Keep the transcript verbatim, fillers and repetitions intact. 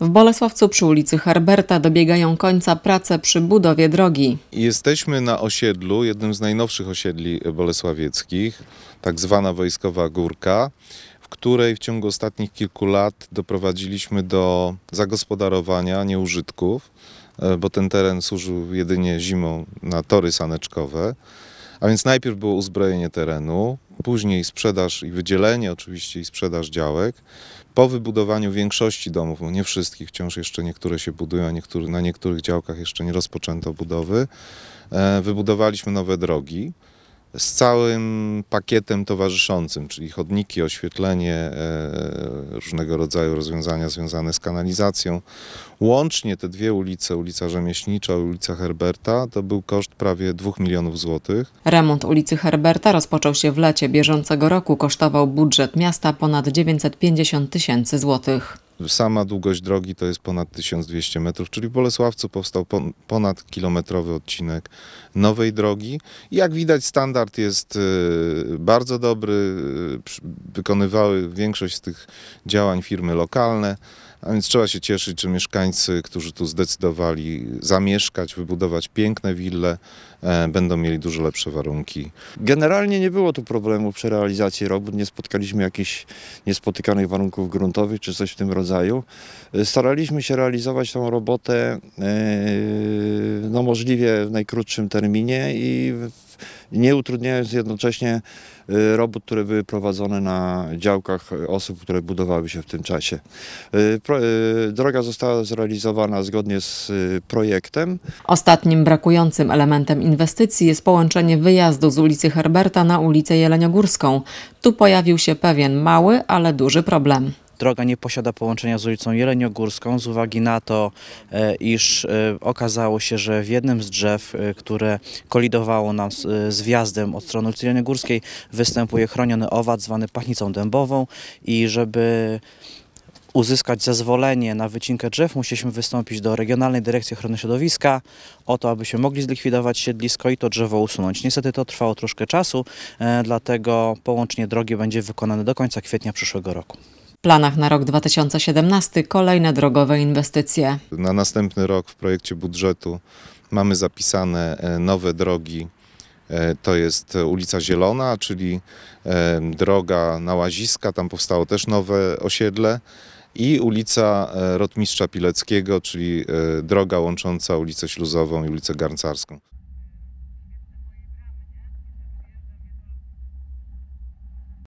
W Bolesławcu przy ulicy Herberta dobiegają końca prace przy budowie drogi. Jesteśmy na osiedlu, jednym z najnowszych osiedli bolesławieckich, tak zwana Wojskowa Górka, w której w ciągu ostatnich kilku lat doprowadziliśmy do zagospodarowania nieużytków, bo ten teren służył jedynie zimą na tory saneczkowe. A więc najpierw było uzbrojenie terenu, później sprzedaż i wydzielenie oczywiście i sprzedaż działek. Po wybudowaniu większości domów, no nie wszystkich, wciąż jeszcze niektóre się budują, a niektóry, na niektórych działkach jeszcze nie rozpoczęto budowy, wybudowaliśmy nowe drogi z całym pakietem towarzyszącym, czyli chodniki, oświetlenie, różnego rodzaju rozwiązania związane z kanalizacją. Łącznie te dwie ulice, ulica Rzemieślnicza i ulica Herberta, to był koszt prawie dwóch milionów złotych. Remont ulicy Herberta rozpoczął się w lecie bieżącego roku, kosztował budżet miasta ponad dziewięćset pięćdziesiąt tysięcy złotych. Sama długość drogi to jest ponad tysiąc dwieście metrów, czyli w Bolesławcu powstał ponad kilometrowy odcinek nowej drogi. I jak widać, standard jest bardzo dobry, wykonywały większość z tych działań firmy lokalne, a więc trzeba się cieszyć, że mieszkańcy, którzy tu zdecydowali zamieszkać, wybudować piękne wille, będą mieli dużo lepsze warunki. Generalnie nie było tu problemu przy realizacji robót, nie spotkaliśmy jakichś niespotykanych warunków gruntowych czy coś w tym rodzaju. Staraliśmy się realizować tą robotę no, możliwie w najkrótszym terminie i nie utrudniając jednocześnie robót, które były prowadzone na działkach osób, które budowały się w tym czasie. Droga została zrealizowana zgodnie z projektem. Ostatnim brakującym elementem inwestycji jest połączenie wyjazdu z ulicy Herberta na ulicę Jeleniogórską. Tu pojawił się pewien mały, ale duży problem. Droga nie posiada połączenia z ulicą Jeleniogórską z uwagi na to, iż okazało się, że w jednym z drzew, które kolidowało nam z, z wjazdem od strony ulicy Jeleniogórskiej, występuje chroniony owad zwany pachnicą dębową i żeby uzyskać zezwolenie na wycinkę drzew, musieliśmy wystąpić do Regionalnej Dyrekcji Ochrony Środowiska o to, abyśmy mogli zlikwidować siedlisko i to drzewo usunąć. Niestety to trwało troszkę czasu, dlatego połączenie drogi będzie wykonane do końca kwietnia przyszłego roku. W planach na rok dwa tysiące siedemnasty kolejne drogowe inwestycje. Na następny rok w projekcie budżetu mamy zapisane nowe drogi. To jest ulica Zielona, czyli droga na Łaziska, tam powstało też nowe osiedle. I ulica Rotmistrza Pileckiego, czyli droga łącząca ulicę Śluzową i ulicę Garncarską.